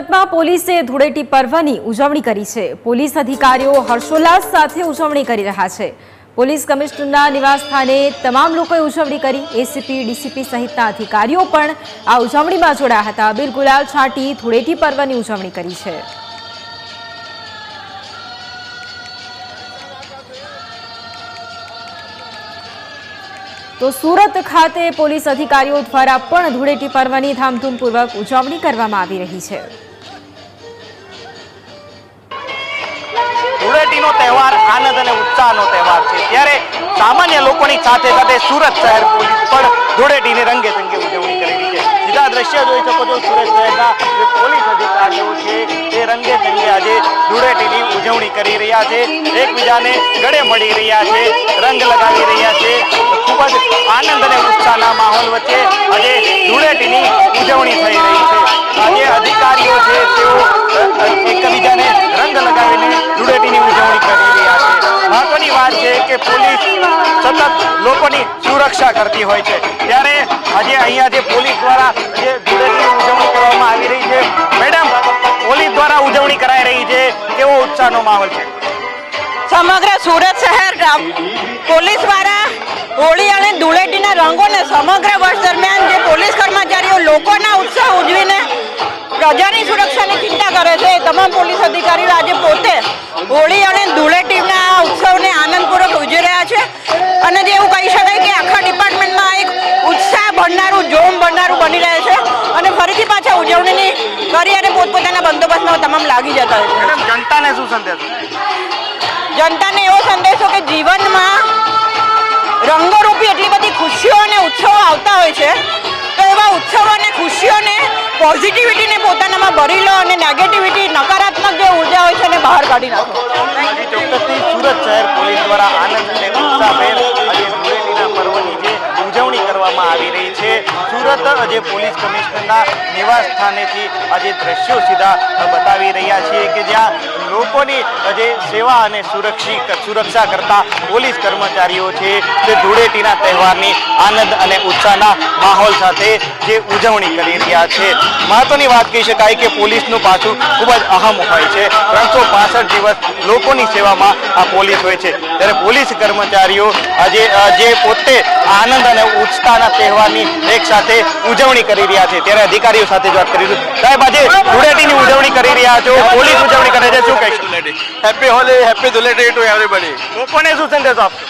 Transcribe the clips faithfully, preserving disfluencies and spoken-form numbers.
સુરતમાં પોલીસે ધૂળેટી પર્વની ઉજવણી કરી છે। પોલીસ અધિકારીઓ હર્ષોલ્લાસ સાથે ઉજવણી કરી રહ્યા છે। પોલીસ કમિશનરના નિવાસસ્થાને તમામ લોકોએ ઉજવણી કરી। એસીપી ડીસીપી સહિતના અધિકારીઓ પણ આ ઉજવણીમાં જોડાયા હતા। અબીલ ગુલાલ છાંટી ધૂળેટી પર્વની ઉજવણી કરી છે। તો સુરત ખાતે પોલીસ અધિકારીઓ દ્વારા પણ ધૂળેટી પર્વની ધામધૂમપૂર્વક ઉજવણી કરવામાં આવી રહી છે। ધૂળેટીનો તહેવાર આનંદ અને ઉત્સાહનો તહેવાર છે, ત્યારે સામાન્ય લોકોની સાથે સાથે સુરત શહેર પોલીસ પણ ધૂળેટીની રંગે રંગે ઉજવણી કરી રહી છે। સીધા દ્રશ્ય જોઈ શકો છો, સુરત શહેરના જે પોલીસ અધિકારીઓ છે તે રંગે રંગે આજે ધૂળેટીની ઉજવણી કરી રહ્યા છે। એકબીજાને ગળે મળી રહ્યા છે, રંગ લગાવી રહ્યા છે। ખૂબ જ આનંદ અને ઉત્સાહના માહોલ વચ્ચે આજે ધૂળેટીની ઉજવણી થઈ રહી છે। આજે અધિકારીઓ છે તેઓ એકબીજાને રંગ લગાવીને ધૂળેટીની ઉજવણી કરી રહ્યા છે। મહત્વની વાત છે કે પોલીસ સતત લોકોની સુરક્ષા કરતી હોય છે, ત્યારે આજે અહીંયા જે પોલીસ દ્વારા જે ધૂળેટીની ઉજવણી કરવામાં આવી રહી છે, મેડમ પોલીસ દ્વારા ઉજવણી કરાઈ રહી છે, કેવો ઉત્સાહનો માહોલ છે? સમગ્ર સુરત શહેર પોલીસ દ્વારા હોળી અને ધૂળેટીના રંગોને સમગ્ર વર્ષ દરમિયાન જે પોલીસ કર્મચારીઓ લોકોના ઉત્સાહ ઉજવીને પ્રજાની સુરક્ષાની ચિંતા કરે છે, તમામ પોલીસ અધિકારીઓ આજે પોતે હોળી અને ધૂળેટીના ઉત્સવને આનંદપૂર્વક ઉજવી રહ્યા છે। અને જે એવું કહી શકાય કે આખા ડિપાર્ટમેન્ટમાં એક ઉત્સાહ ભરનારું, જોમ ભરનારું બની રહે છે અને ફરીથી પાછા ઉજવણીની કરી અને પોતપોતાના બંદોબસ્તમાં તમામ લાગી જતા હોય છે। જનતાને શું સંદેશો? જનતાને એવો સંદેશો કે જીવનમાં રંગોરૂપી એટલી બધી ખુશીઓ અને ઉત્સવો આવતા હોય છે, તો એવા ઉત્સવો અને ખુશીઓને પોઝિટિવિટીને પોતાનામાં ભરી લો અને નેગેટિવિટી, નકારાત્મક જે ઉર્જા હોય છે એને બહાર કાઢી નાખો। ચોક્કસથી સુરત શહેર પોલીસ દ્વારા આનંદ અને ઉત્સાહભેર આજે ધૂળેટીના પર્વની જે ઉજવણી કરવામાં આવી રહી છે। સુરત જે પોલીસ કમિશનરના નિવાસ સ્થાનેથી આજે દ્રશ્યો સીધા બતાવી રહ્યા છીએ કે જ્યાં લોકોની જે સેવા અને સુરક્ષિત સુરક્ષા કરતા પોલીસ કર્મચારીઓ છે તે ધૂળેટીના તહેવારની આનંદ અને ઉત્સાહના માહોલ સાથે જે ઉજવણી કરી રહ્યા છે। મહત્વની વાત કહી શકાય કે પોલીસનું પાછું ખૂબ જ અહમ હોય છે। ત્રણસો પાસઠ દિવસ લોકોની સેવામાં આ પોલીસ હોય છે, ત્યારે પોલીસ કર્મચારીઓ આજે જે પોતે આનંદ અને ઉત્સાહના તહેવારની એક સાથે ઉજવણી કરી રહ્યા છે, ત્યારે અધિકારીઓ સાથે વાત કરીશું। સાહેબ, આજે ધૂળેટીની ઉજવણી કરી રહ્યા છો, પોલીસ ઉજવણી કરે છે, શું કહીશું? Happy Holi, happy Dhuleti to everybody. લોકોને શું સંદેશો આપશો?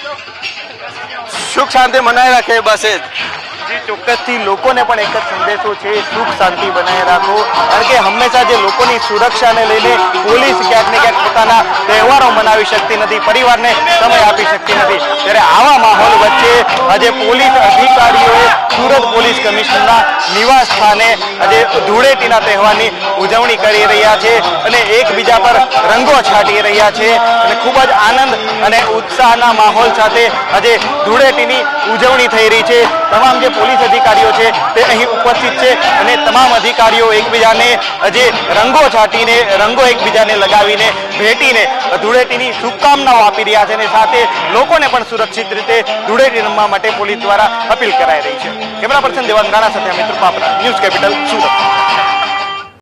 સુખ શાંતિ બનાવી રાખે, બસ એ જ। ચોક્કસથી લોકોને પણ એક જ સંદેશો છે, સુખ શાંતિ બનાવી રાખો, કારણ કે હંમેશા જે લોકોની સુરક્ષાને લઈને પોલીસ ક્યાંક ને ક્યાંક પોતાના તહેવારો મનાવી શકતી નથી, પરિવારને સમય આપી શકતી નથી, ત્યારે આવા માહોલ વચ્ચે આજે પોલીસ અધિકારીઓએ સુરત પોલીસ કમિશનરના નિવાસ સ્થાને આજે ધૂળેટીના તહેવારની ઉજવણી કરી રહ્યા છે અને એકબીજા પર રંગો છાંટી રહ્યા છે અને ખૂબ જ આનંદ અને ઉત્સાહના માહોલ સાથે આજે ધૂળેટીની ઉજવણી થઈ રહી છે। તમામ જે પોલીસ અધિકારીઓ છે તે અહીં ઉપસ્થિત છે અને તમામ અધિકારીઓ એકબીજાને જે રંગો છાંટીને, રંગો એકબીજાને લગાવીને, ભેટીને ધૂળેટીની શુભકામનાઓ આપી રહ્યા છે અને સાથે લોકોને પણ સુરક્ષિત રીતે ધૂળેટી રમવા માટે પોલીસ દ્વારા અપીલ કરાઈ રહી છે। કેમેરા પર્સન દેવાંગ રાણા સાથે અમિત પાપરા, ન્યૂઝ કેપિટલ, સુરત।